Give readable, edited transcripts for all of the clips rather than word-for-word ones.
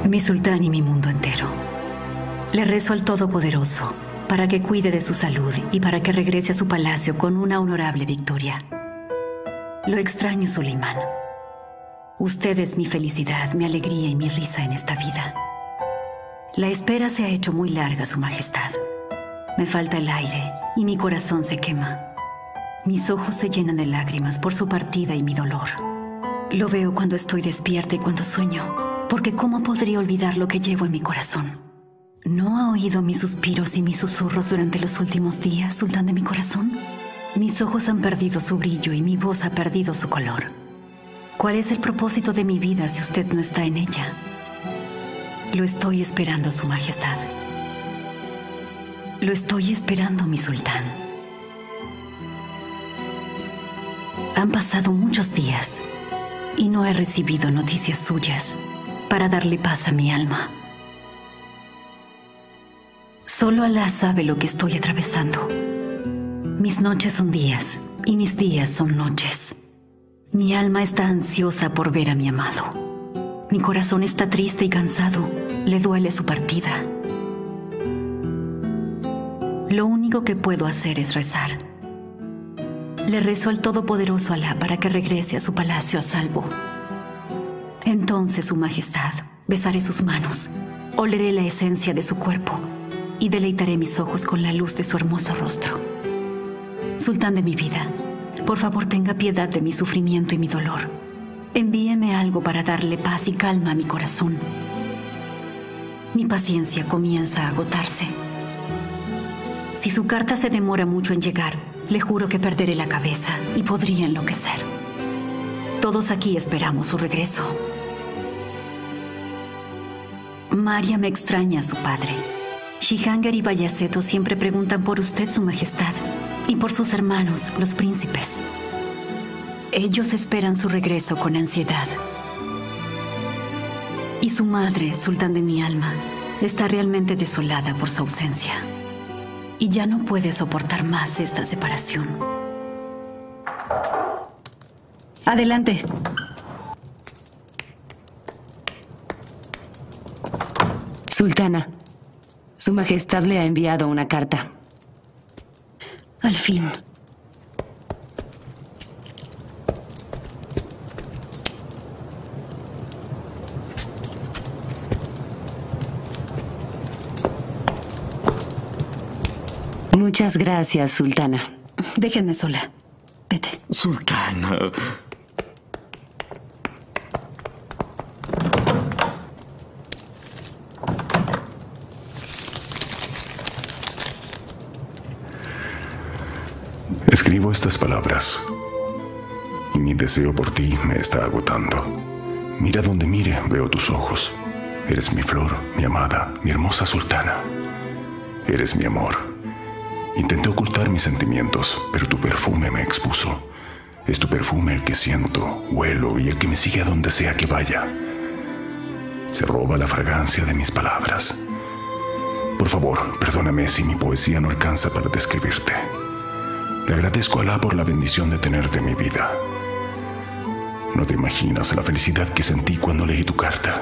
Mi sultán y mi mundo entero. Le rezo al Todopoderoso para que cuide de su salud y para que regrese a su palacio con una honorable victoria. Lo extraño, Suleimán. Usted es mi felicidad, mi alegría y mi risa en esta vida. La espera se ha hecho muy larga, Su Majestad. Me falta el aire y mi corazón se quema. Mis ojos se llenan de lágrimas por su partida y mi dolor. Lo veo cuando estoy despierta y cuando sueño, porque ¿cómo podría olvidar lo que llevo en mi corazón? ¿No ha oído mis suspiros y mis susurros durante los últimos días, sultán de mi corazón? Mis ojos han perdido su brillo y mi voz ha perdido su color. ¿Cuál es el propósito de mi vida si usted no está en ella? Lo estoy esperando, Su Majestad. Lo estoy esperando, mi sultán. Han pasado muchos días y no he recibido noticias suyas para darle paz a mi alma. Solo Alá sabe lo que estoy atravesando. Mis noches son días y mis días son noches. Mi alma está ansiosa por ver a mi amado. Mi corazón está triste y cansado. Le duele su partida. Lo único que puedo hacer es rezar. Le rezo al Todopoderoso Alá para que regrese a su palacio a salvo. Entonces, Su Majestad, besaré sus manos, oleré la esencia de su cuerpo y deleitaré mis ojos con la luz de su hermoso rostro. Sultán de mi vida, por favor tenga piedad de mi sufrimiento y mi dolor. Envíeme algo para darle paz y calma a mi corazón. Mi paciencia comienza a agotarse. Si su carta se demora mucho en llegar, le juro que perderé la cabeza y podría enloquecer. Todos aquí esperamos su regreso. Maria me extraña a su padre. Jihangir y Bayaceto siempre preguntan por usted, Su Majestad, y por sus hermanos, los príncipes. Ellos esperan su regreso con ansiedad. Y su madre, sultán de mi alma, está realmente desolada por su ausencia. Y ya no puede soportar más esta separación. Adelante. Sultana, Su Majestad le ha enviado una carta. Al fin. Muchas gracias, Sultana. Déjenme sola. Vete. Sultana. Escribo estas palabras y mi deseo por ti me está agotando. Mira donde mire, veo tus ojos. Eres mi flor, mi amada, mi hermosa sultana. Eres mi amor. Intenté ocultar mis sentimientos, pero tu perfume me expuso. Es tu perfume el que siento, huelo y el que me sigue a donde sea que vaya. Se roba la fragancia de mis palabras. Por favor, perdóname si mi poesía no alcanza para describirte. Le agradezco a Alá por la bendición de tenerte en mi vida. No te imaginas la felicidad que sentí cuando leí tu carta.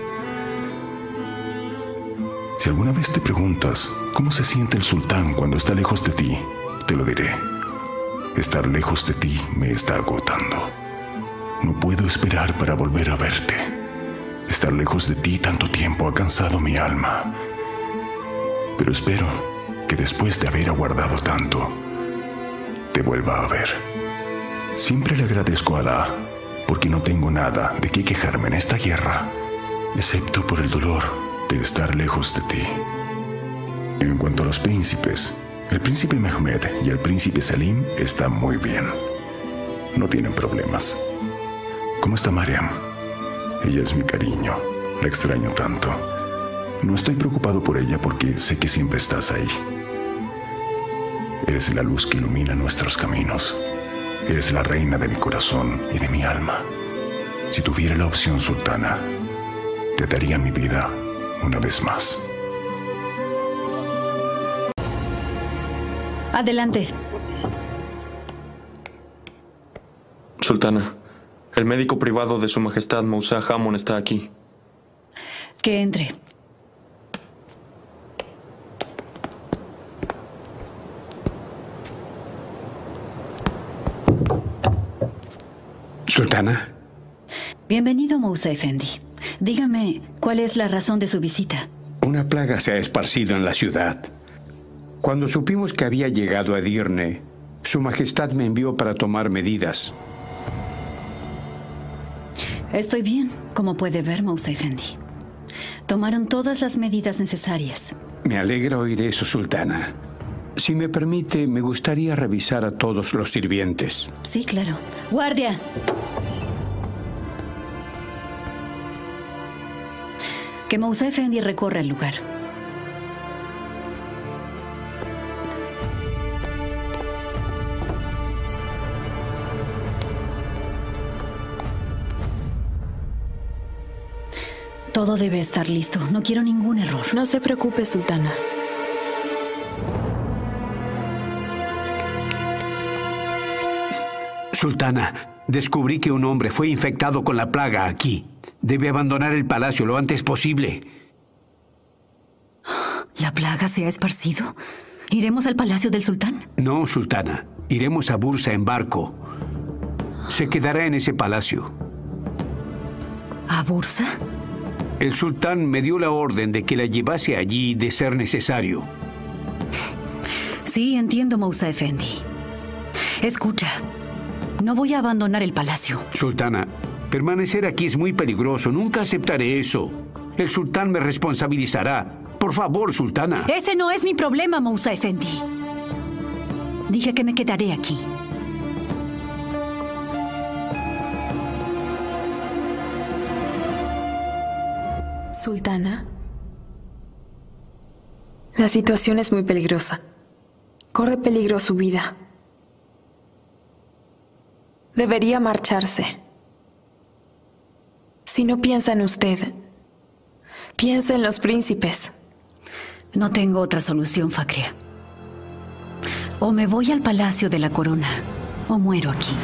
Si alguna vez te preguntas cómo se siente el sultán cuando está lejos de ti, te lo diré. Estar lejos de ti me está agotando. No puedo esperar para volver a verte. Estar lejos de ti tanto tiempo ha cansado mi alma. Pero espero que después de haber aguardado tanto, te vuelva a ver. Siempre le agradezco a Alá, porque no tengo nada de qué quejarme en esta guerra, excepto por el dolor de estar lejos de ti. En cuanto a los príncipes, el príncipe Mehmed y el príncipe Salim están muy bien. No tienen problemas. ¿Cómo está Mariam? Ella es mi cariño. La extraño tanto. No estoy preocupado por ella porque sé que siempre estás ahí. Eres la luz que ilumina nuestros caminos. Eres la reina de mi corazón y de mi alma. Si tuviera la opción, sultana, te daría mi vida una vez más. Adelante. Sultana, el médico privado de Su Majestad Mousa Hamon está aquí. Que entre. Sultana. Bienvenido, Mousa Efendi. Dígame, ¿cuál es la razón de su visita? Una plaga se ha esparcido en la ciudad. Cuando supimos que había llegado a Edirne, Su Majestad me envió para tomar medidas. Estoy bien, como puede ver, Mousa Efendi. Tomaron todas las medidas necesarias. Me alegra oír eso, Sultana. Si me permite, me gustaría revisar a todos los sirvientes. Sí, claro. ¡Guardia! Que Mousa Efendi recorra el lugar. Todo debe estar listo. No quiero ningún error. No se preocupe, Sultana. Sultana, descubrí que un hombre fue infectado con la plaga aquí. Debe abandonar el palacio lo antes posible. ¿La plaga se ha esparcido? ¿Iremos al palacio del sultán? No, Sultana. Iremos a Bursa en barco. Se quedará en ese palacio. ¿A Bursa? El sultán me dio la orden de que la llevase allí de ser necesario. Sí, entiendo, Mousa Efendi. Escucha, no voy a abandonar el palacio. Sultana, permanecer aquí es muy peligroso. Nunca aceptaré eso. El sultán me responsabilizará. Por favor, Sultana. Ese no es mi problema, Mousa Efendi. Dije que me quedaré aquí. Sultana, la situación es muy peligrosa. Corre peligro su vida. Debería marcharse. Si no piensa en usted, piensa en los príncipes. No tengo otra solución, Fakria. O me voy al Palacio de la Corona, o muero aquí.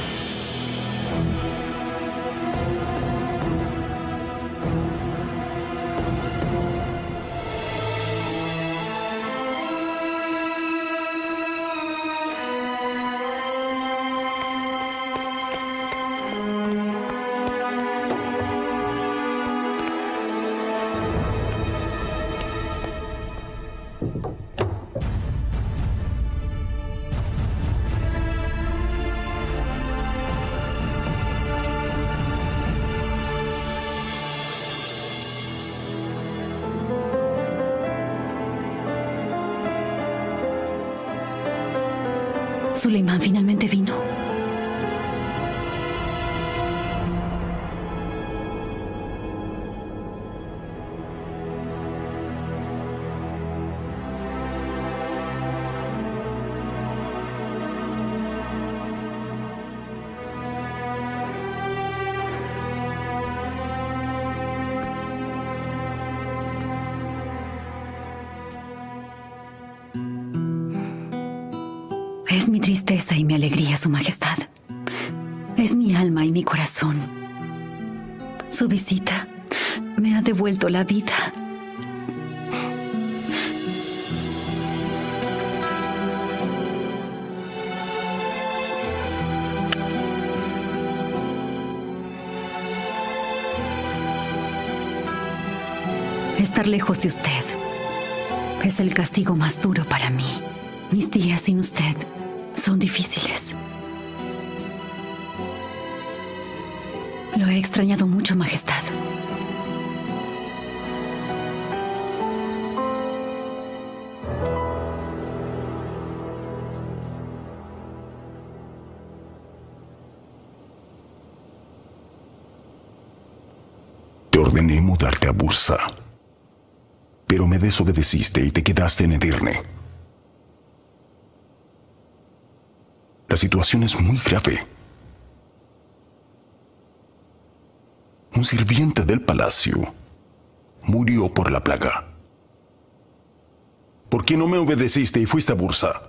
Suleimán finalmente vino. Es mi tristeza y mi alegría, Su Majestad. Es mi alma y mi corazón. Su visita me ha devuelto la vida. Estar lejos de usted es el castigo más duro para mí. Mis días sin usted son difíciles. Lo he extrañado mucho, Majestad. Te ordené mudarte a Bursa, pero me desobedeciste y te quedaste en Edirne. La situación es muy grave. Un sirviente del palacio murió por la plaga. ¿Por qué no me obedeciste y fuiste a Bursa?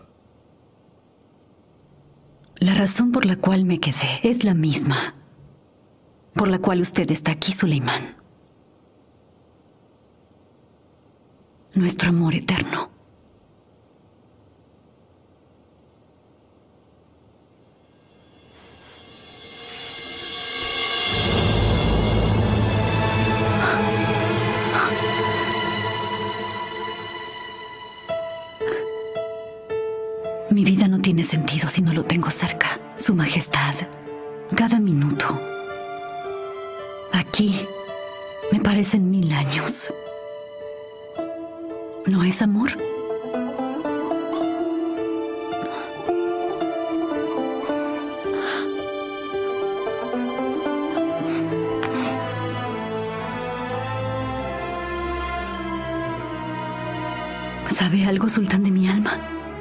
La razón por la cual me quedé es la misma por la cual usted está aquí, Suleimán. nuestro amor eterno. Mi vida no tiene sentido si no lo tengo cerca. Su Majestad, cada minuto. Aquí me parecen 1000 años. ¿No es amor? ¿Sabe algo, sultán de mi alma?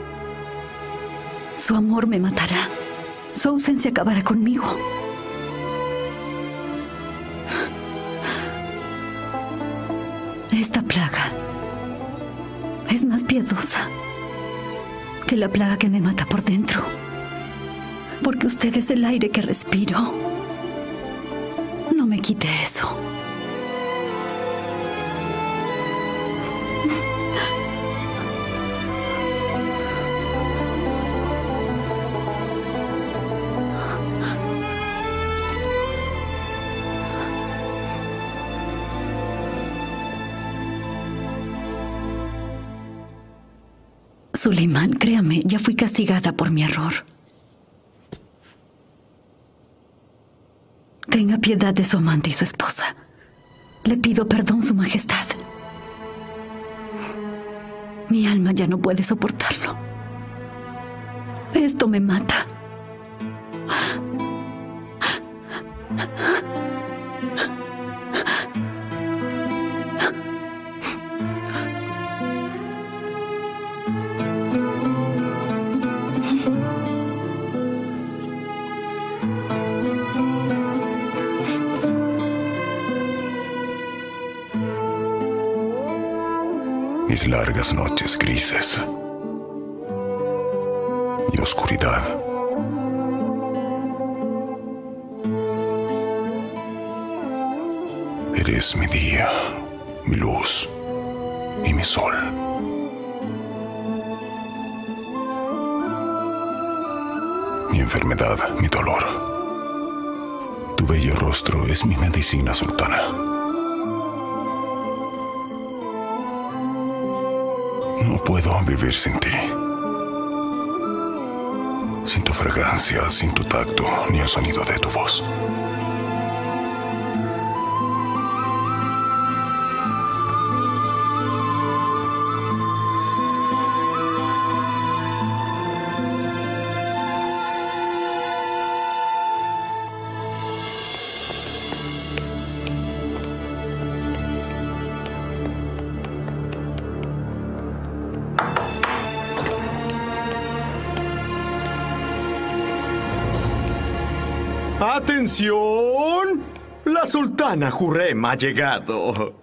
Su amor me matará. Su ausencia acabará conmigo. Esta plaga es más piadosa que la plaga que me mata por dentro, porque usted es el aire que respiro. No me quite eso. Suleimán, créame, ya fui castigada por mi error. Tenga piedad de su amante y su esposa. Le pido perdón, Su Majestad. Mi alma ya no puede soportarlo. Esto me mata. Mis largas noches grises y oscuridad. Eres mi día, mi luz y mi sol. Mi enfermedad, mi dolor. Tu bello rostro es mi medicina, sultana. No puedo vivir sin ti. Sin tu fragancia, sin tu tacto, ni el sonido de tu voz. ¡Atención! La sultana Hurrem ha llegado.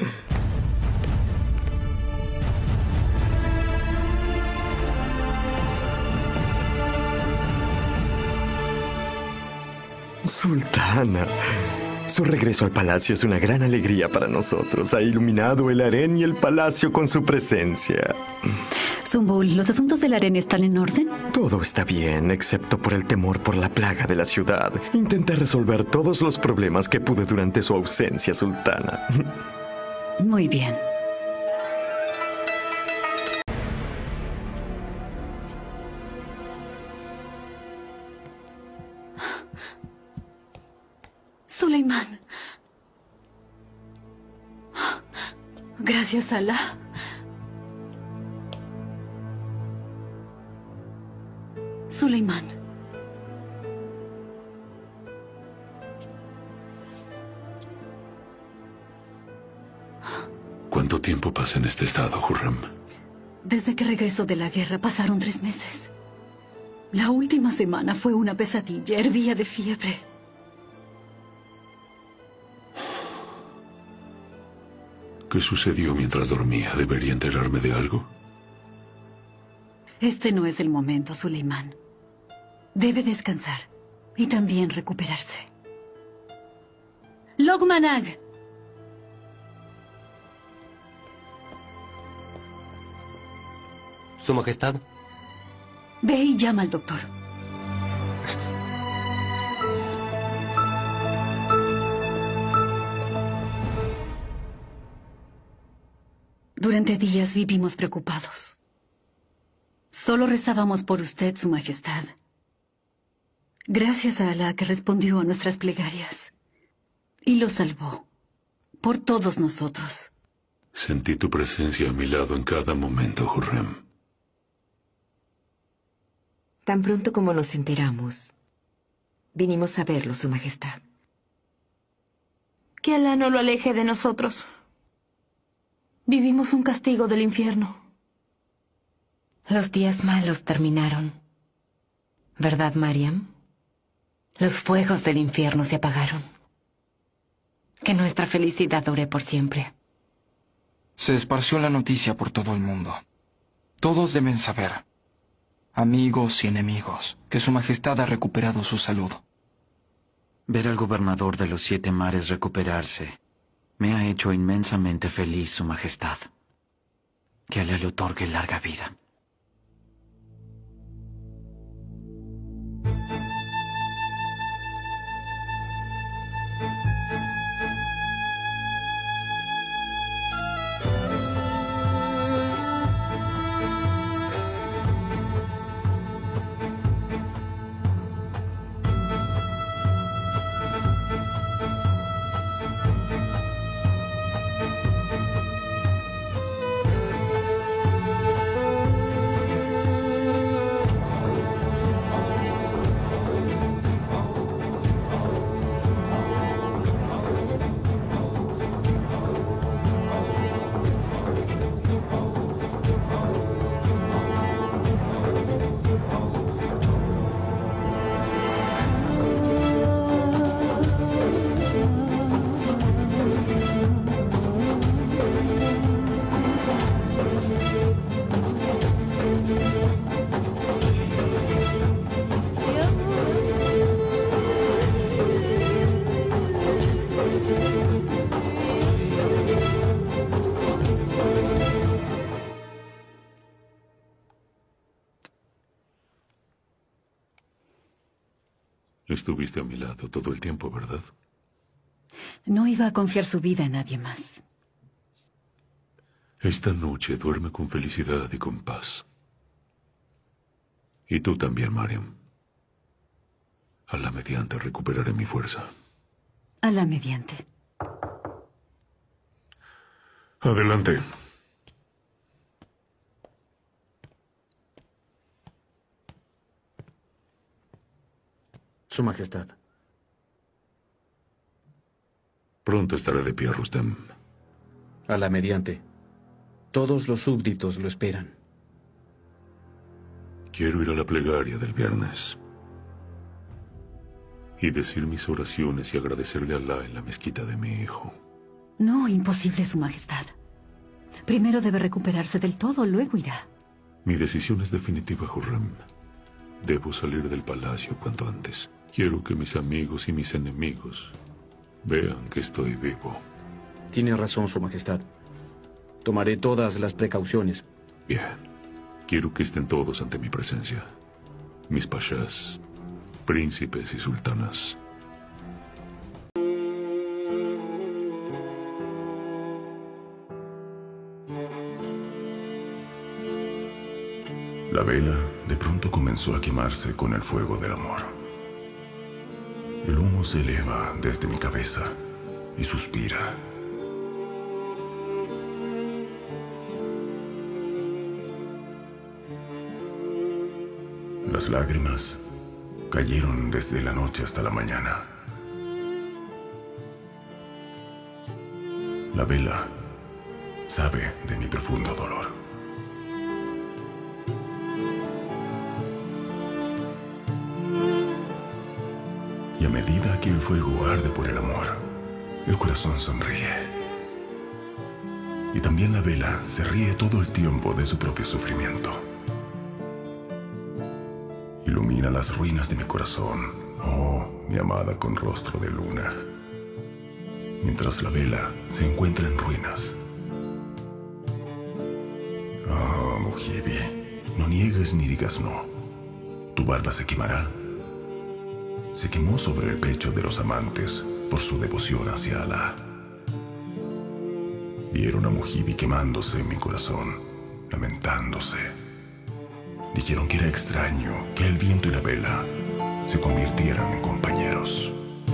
Sultana, su regreso al palacio es una gran alegría para nosotros. Ha iluminado el harén y el palacio con su presencia. Zumbul, ¿los asuntos del harén están en orden? Todo está bien, excepto por el temor por la plaga de la ciudad. Intenté resolver todos los problemas que pude durante su ausencia, sultana. Muy bien. Suleimán. Gracias, Alá. Suleimán. ¿Cuánto tiempo pasa en este estado, Hurrem? Desde que regresó de la guerra pasaron 3 meses. La última semana fue una pesadilla, hervía de fiebre. ¿Qué sucedió mientras dormía? ¿Debería enterarme de algo? Este no es el momento, Suleimán. Debe descansar y también recuperarse. Lokman Ag. Su Majestad. Ve y llama al doctor. Durante días vivimos preocupados. Solo rezábamos por usted, Su Majestad. Gracias a Alá que respondió a nuestras plegarias y lo salvó por todos nosotros. Sentí tu presencia a mi lado en cada momento, Hurrem. Tan pronto como nos enteramos, vinimos a verlo, Su Majestad. Que Alá no lo aleje de nosotros. Vivimos un castigo del infierno. Los días malos terminaron. ¿Verdad, Mariam? Los fuegos del infierno se apagaron. Que nuestra felicidad dure por siempre. Se esparció la noticia por todo el mundo. Todos deben saber, amigos y enemigos, que Su Majestad ha recuperado su salud. Ver al gobernador de los 7 mares recuperarse me ha hecho inmensamente feliz, Su Majestad. Que Alá le otorgue larga vida. Estuviste a mi lado todo el tiempo, ¿verdad? No iba a confiar su vida a nadie más. Esta noche duerme con felicidad y con paz. Y tú también, Mariam. Alá mediante recuperaré mi fuerza. Alá mediante. Adelante. Su Majestad. Pronto estaré de pie, Rustem. Alá mediante. Todos los súbditos lo esperan. Quiero ir a la plegaria del viernes y decir mis oraciones y agradecerle a Alá en la mezquita de mi hijo. No, imposible, Su Majestad. Primero debe recuperarse del todo, luego irá. Mi decisión es definitiva, Hurrem. Debo salir del palacio cuanto antes. Quiero que mis amigos y mis enemigos vean que estoy vivo. Tiene razón, Su Majestad. Tomaré todas las precauciones. Bien. Quiero que estén todos ante mi presencia. Mis pashas, príncipes y sultanas. La vela de pronto comenzó a quemarse con el fuego del amor. El humo se eleva desde mi cabeza y suspira. Las lágrimas cayeron desde la noche hasta la mañana. La vela sabe de mi profundo dolor. Y a medida que el fuego arde por el amor, el corazón sonríe. Y también la vela se ríe todo el tiempo de su propio sufrimiento. Ilumina las ruinas de mi corazón, oh, mi amada con rostro de luna. Mientras la vela se encuentra en ruinas. Oh, Mujibi, No niegues ni digas no. Tu barba se quemará. Se quemó sobre el pecho de los amantes por su devoción hacia Alá. Vieron a Mujibi quemándose en mi corazón, lamentándose. Dijeron que era extraño que el viento y la vela se convirtieran en compañeros.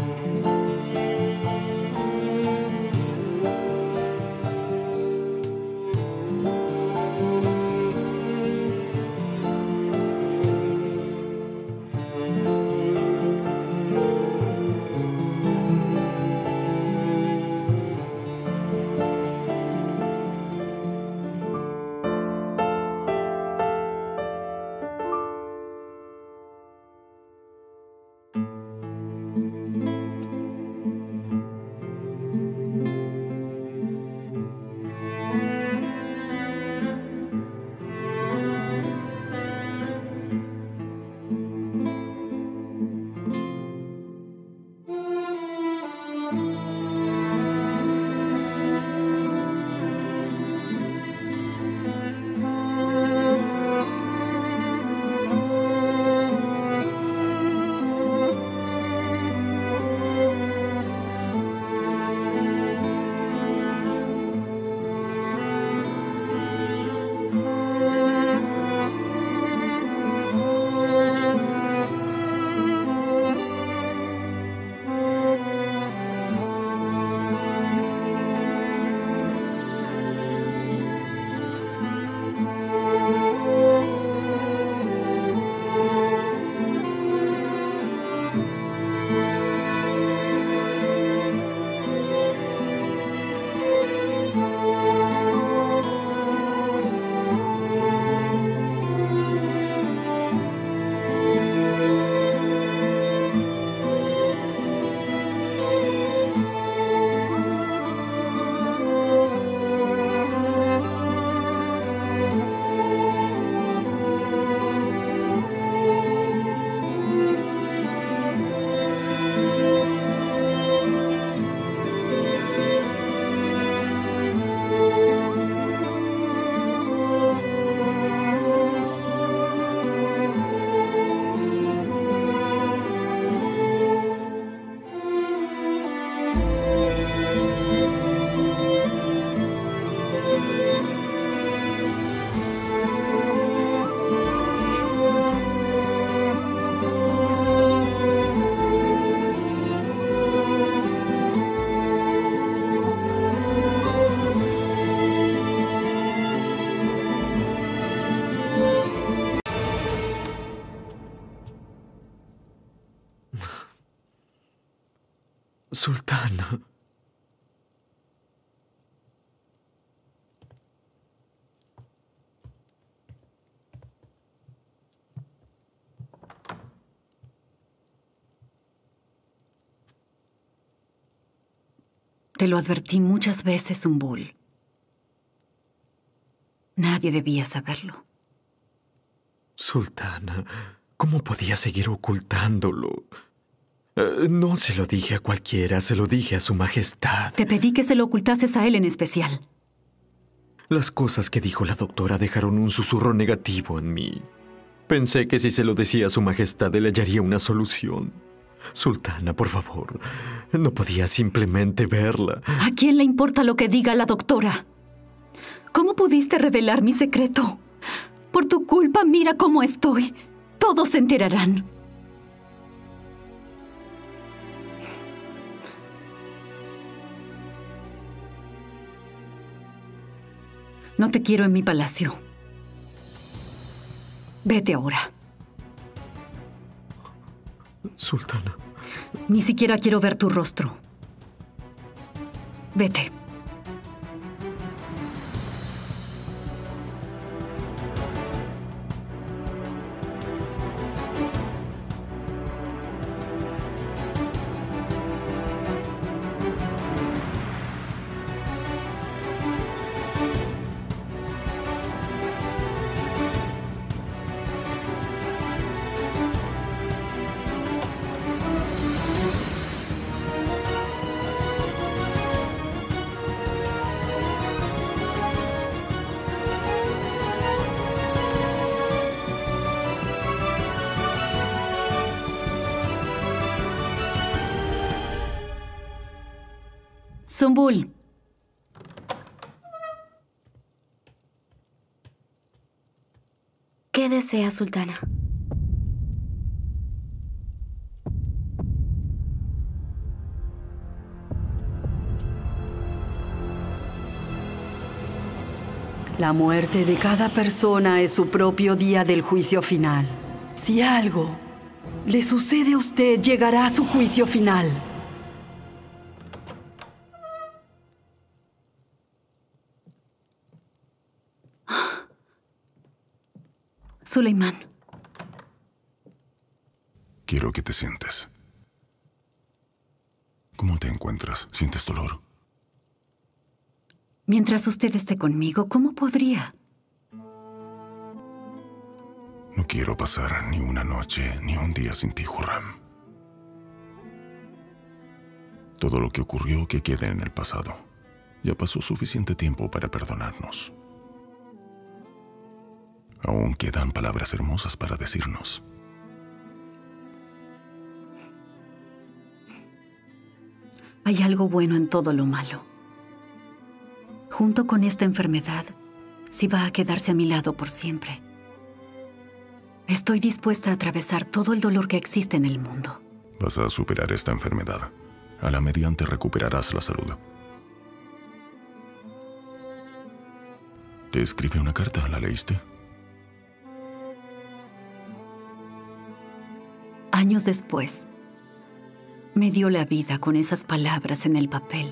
Sultana. Te lo advertí muchas veces, Zumbul. Nadie debía saberlo. Sultana, ¿cómo podía seguir ocultándolo? No se lo dije a cualquiera, se lo dije a Su Majestad. Te pedí que se lo ocultases a él en especial. Las cosas que dijo la doctora dejaron un susurro negativo en mí. Pensé que si se lo decía a Su Majestad, él hallaría una solución. Sultana, por favor, no podía simplemente verla. ¿A quién le importa lo que diga la doctora? ¿Cómo pudiste revelar mi secreto? Por tu culpa, mira cómo estoy. Todos se enterarán. No te quiero en mi palacio. Vete ahora. Sultana. Ni siquiera quiero ver tu rostro. Vete. Zumbul. ¿Qué desea, sultana? La muerte de cada persona es su propio día del juicio final. Si algo le sucede a usted, llegará a su juicio final. Suleimán. Quiero que te sientes. ¿Cómo te encuentras? ¿Sientes dolor? Mientras usted esté conmigo, ¿cómo podría? No quiero pasar ni una noche ni un día sin ti, Hurrem. Todo lo que ocurrió que quede en el pasado. Ya pasó suficiente tiempo para perdonarnos. Aún quedan palabras hermosas para decirnos. Hay algo bueno en todo lo malo. Junto con esta enfermedad, sí va a quedarse a mi lado por siempre. Estoy dispuesta a atravesar todo el dolor que existe en el mundo. Vas a superar esta enfermedad. A la mediante recuperarás la salud. Te escribí una carta, ¿la leíste? Años después, me dio la vida con esas palabras en el papel.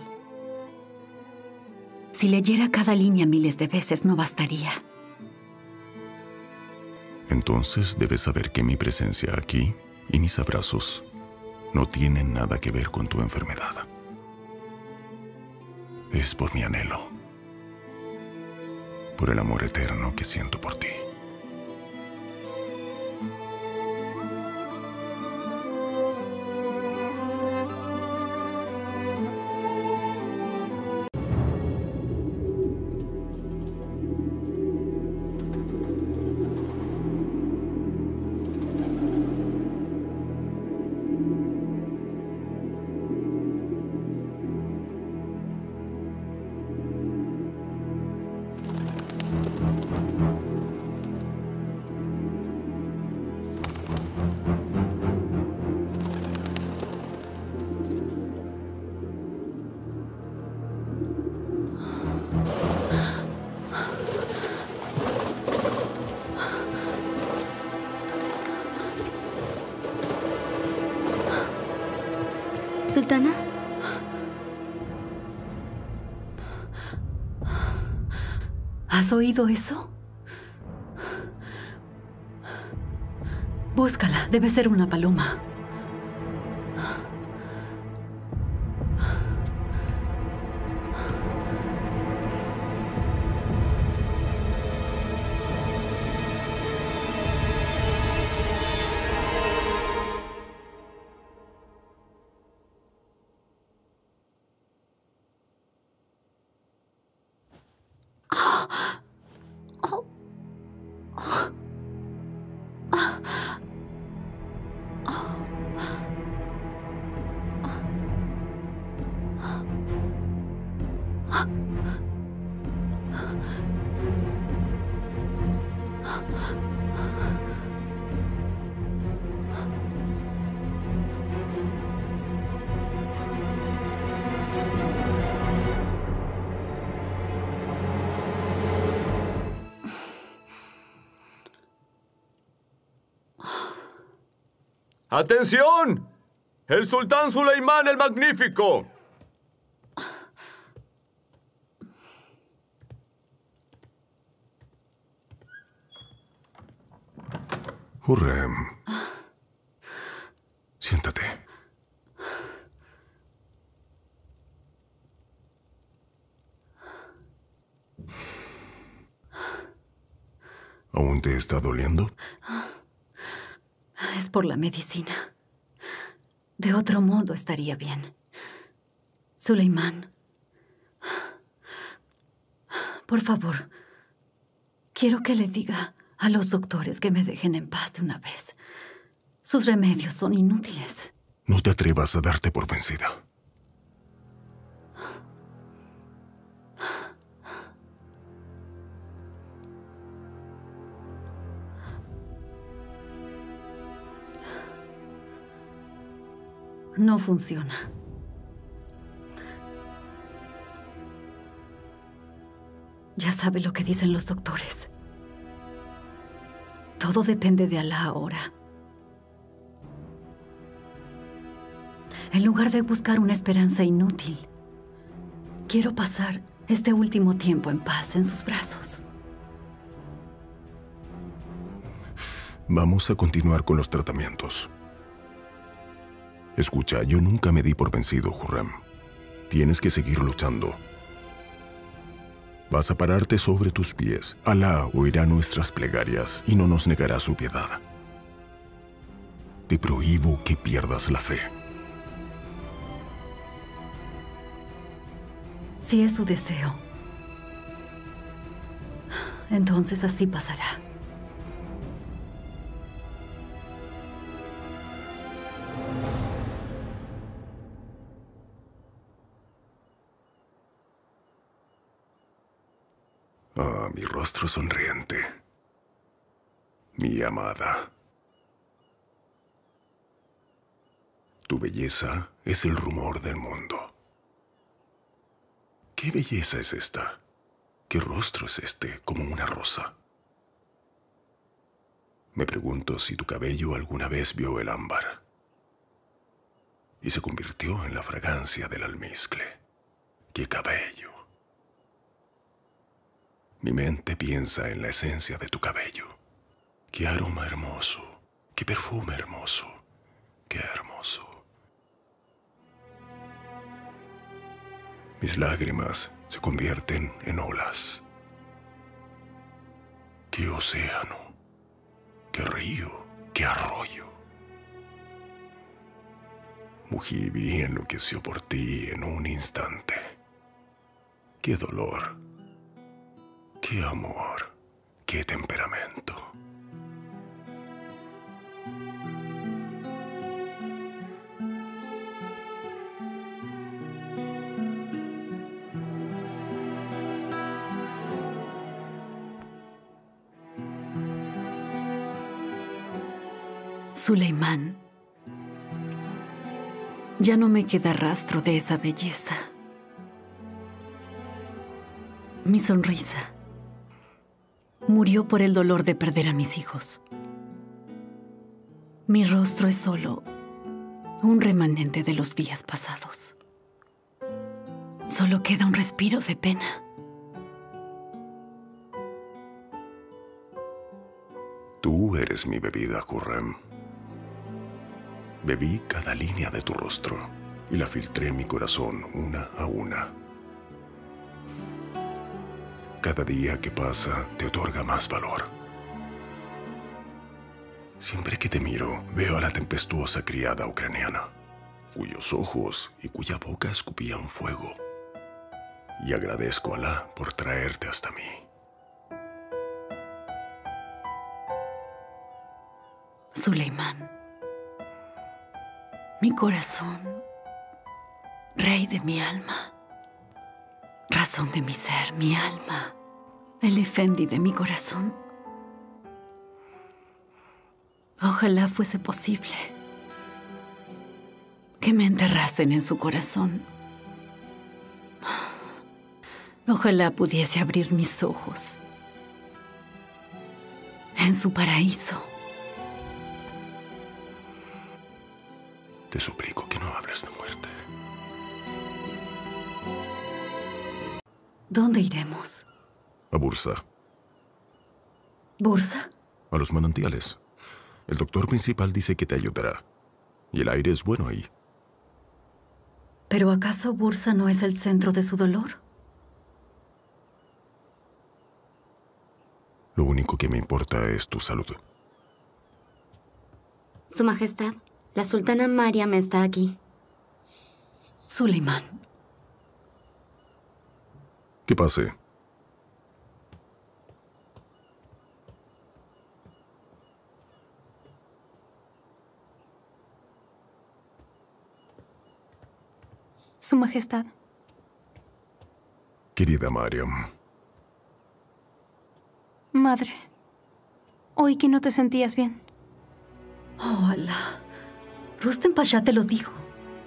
Si leyera cada línea miles de veces, no bastaría. Entonces debes saber que mi presencia aquí y mis abrazos no tienen nada que ver con tu enfermedad. Es por mi anhelo, por el amor eterno que siento por ti. ¿Sultana? ¿Has oído eso? Búscala, debe ser una paloma. ¡Atención! ¡El sultán Suleimán el Magnífico! Hurrem. Siéntate. ¿Aún te está doliendo? Es por la medicina. De otro modo estaría bien. Suleimán. Por favor, quiero que le diga a los doctores que me dejen en paz de una vez. Sus remedios son inútiles. No te atrevas a darte por vencida. No funciona. Ya sabe lo que dicen los doctores. Todo depende de Alá ahora. En lugar de buscar una esperanza inútil, quiero pasar este último tiempo en paz en sus brazos. Vamos a continuar con los tratamientos. Escucha, yo nunca me di por vencido, Hurrem. Tienes que seguir luchando. Vas a pararte sobre tus pies. Alá oirá nuestras plegarias y no nos negará su piedad. Te prohíbo que pierdas la fe. Si es su deseo, entonces así pasará. Ah, mi rostro sonriente. Mi amada. Tu belleza es el rumor del mundo. ¿Qué belleza es esta? ¿Qué rostro es este, como una rosa? Me pregunto si tu cabello alguna vez vio el ámbar y se convirtió en la fragancia del almizcle. ¡Qué cabello! Mi mente piensa en la esencia de tu cabello. ¡Qué aroma hermoso! ¡Qué perfume hermoso! ¡Qué hermoso! Mis lágrimas se convierten en olas. ¡Qué océano! ¡Qué río! ¡Qué arroyo! Mujibi enloqueció por ti en un instante. ¡Qué dolor! ¡Qué amor! ¡Qué temperamento! Suleimán, ya no me queda rastro de esa belleza. Mi sonrisa murió por el dolor de perder a mis hijos. Mi rostro es solo un remanente de los días pasados. Solo queda un respiro de pena. Tú eres mi bebida, Hurrem. Bebí cada línea de tu rostro y la filtré en mi corazón una a una. Cada día que pasa te otorga más valor. Siempre que te miro, veo a la tempestuosa criada ucraniana, cuyos ojos y cuya boca escupían fuego. Y agradezco a Alá por traerte hasta mí. Suleimán, mi corazón, rey de mi alma, razón de mi ser, mi alma, el efendi de mi corazón. Ojalá fuese posible que me enterrasen en su corazón. Ojalá pudiese abrir mis ojos en su paraíso. Te suplico que no hables de muerte. ¿Dónde iremos? A Bursa. ¿Bursa? A los manantiales. El doctor principal dice que te ayudará. Y el aire es bueno ahí. ¿Pero acaso Bursa no es el centro de su dolor? Lo único que me importa es tu salud. Su Majestad, la sultana Mariam está aquí. Suleimán. ¿Qué pase? Su Majestad. Querida Mariam. Madre, oí que no te sentías bien. Oh, Alá. Rustem Pasha te lo dijo.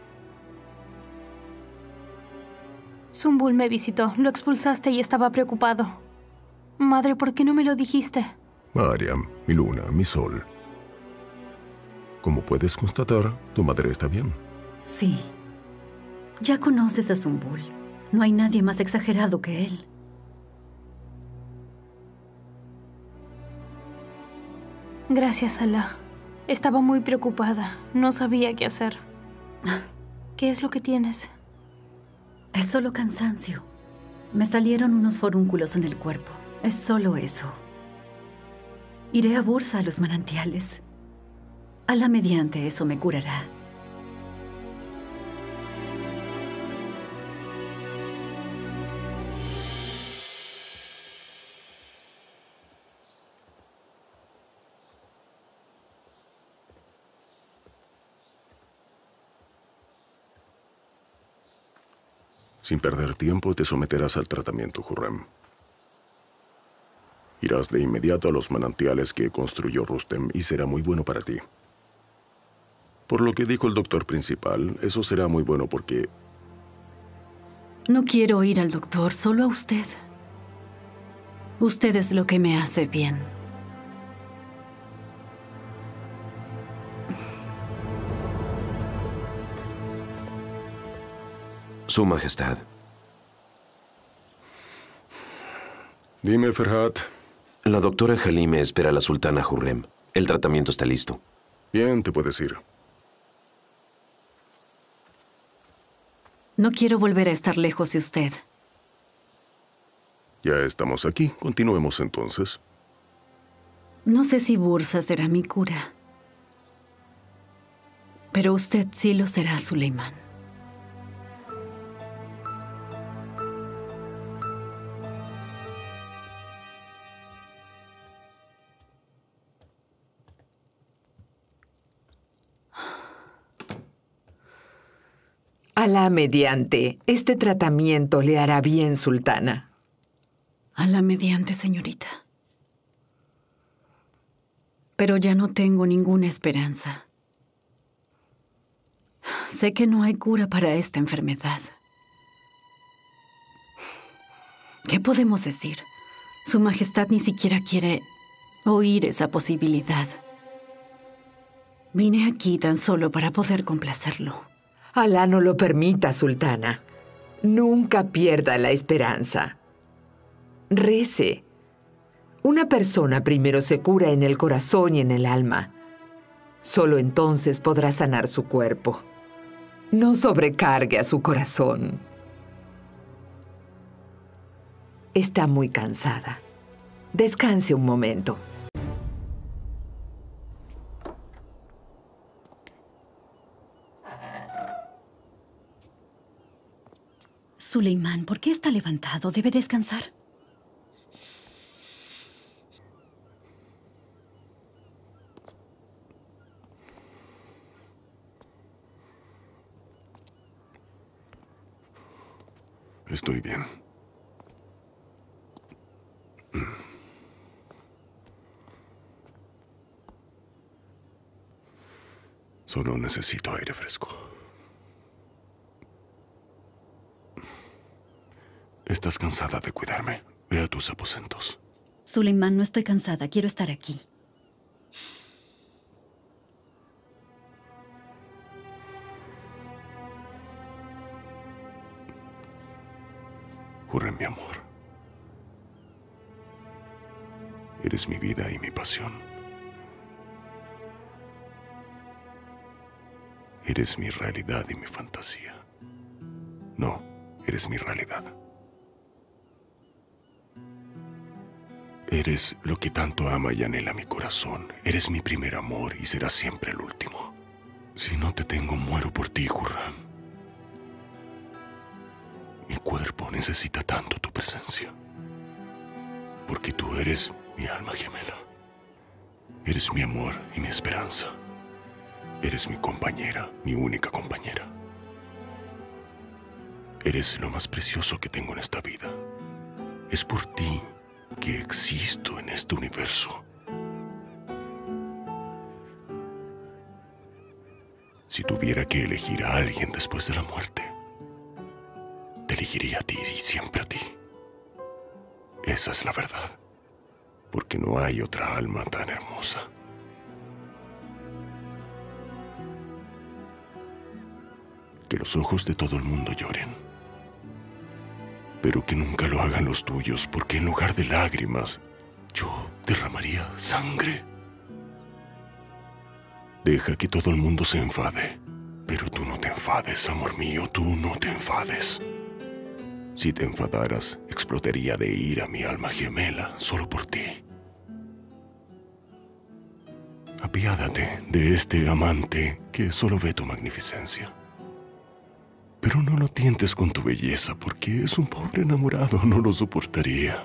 Zumbul me visitó. Lo expulsaste y estaba preocupado. Madre, ¿por qué no me lo dijiste? Mariam, mi luna, mi sol. Como puedes constatar, tu madre está bien. Sí. Ya conoces a Zumbul. No hay nadie más exagerado que él. Gracias, Alá. Estaba muy preocupada. No sabía qué hacer. ¿Qué es lo que tienes? Es solo cansancio. Me salieron unos forúnculos en el cuerpo. Es solo eso. Iré a Bursa, a los manantiales. Alá mediante, eso me curará. Sin perder tiempo, te someterás al tratamiento, Hurrem. Irás de inmediato a los manantiales que construyó Rustem y será muy bueno para ti. Por lo que dijo el doctor principal, eso será muy bueno porque... No quiero ir al doctor, solo a usted. Usted es lo que me hace bien. Su Majestad. Dime, Ferhat. La doctora Halime espera a la sultana Hurrem. El tratamiento está listo. Bien, te puedes ir. No quiero volver a estar lejos de usted. Ya estamos aquí. Continuemos entonces. No sé si Bursa será mi cura. Pero usted sí lo será, Suleimán. Alá mediante, este tratamiento le hará bien, sultana. Alá mediante, señorita. Pero ya no tengo ninguna esperanza. Sé que no hay cura para esta enfermedad. ¿Qué podemos decir? Su Majestad ni siquiera quiere oír esa posibilidad. Vine aquí tan solo para poder complacerlo. Alá no lo permita, sultana. Nunca pierda la esperanza. Rece. Una persona primero se cura en el corazón y en el alma. Solo entonces podrá sanar su cuerpo. No sobrecargue a su corazón. Está muy cansada. Descanse un momento. Suleimán, ¿por qué está levantado? Debe descansar. Estoy bien. Solo necesito aire fresco. Estás cansada de cuidarme. Ve a tus aposentos. Suleimán, no estoy cansada. Quiero estar aquí. Hurrem, mi amor. Eres mi vida y mi pasión. Eres mi realidad y mi fantasía. No, eres mi realidad. Eres lo que tanto ama y anhela mi corazón. Eres mi primer amor y serás siempre el último. Si no te tengo, muero por ti, Hurrem. Mi cuerpo necesita tanto tu presencia. Porque tú eres mi alma gemela. Eres mi amor y mi esperanza. Eres mi compañera, mi única compañera. Eres lo más precioso que tengo en esta vida. Es por ti que existo en este universo. Si tuviera que elegir a alguien después de la muerte, te te elegiría a ti y siempre a ti. Esa es la verdad, porque no hay otra alma tan hermosa. Que los ojos de todo el mundo lloren, pero que nunca lo hagan los tuyos, porque en lugar de lágrimas, yo derramaría sangre. Deja que todo el mundo se enfade, pero tú no te enfades, amor mío, tú no te enfades. Si te enfadaras, explotaría de ira mi alma gemela solo por ti. Apiádate de este amante que solo ve tu magnificencia. Pero no lo tientes con tu belleza, porque es un pobre enamorado, no lo soportaría.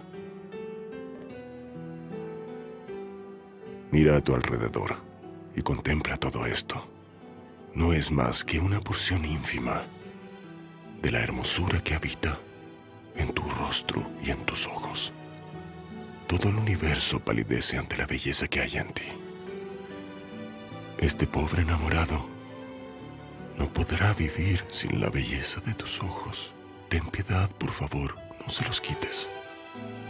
Mira a tu alrededor y contempla todo esto. No es más que una porción ínfima de la hermosura que habita en tu rostro y en tus ojos. Todo el universo palidece ante la belleza que hay en ti. Este pobre enamorado no podrá vivir sin la belleza de tus ojos. Ten piedad, por favor, no se los quites.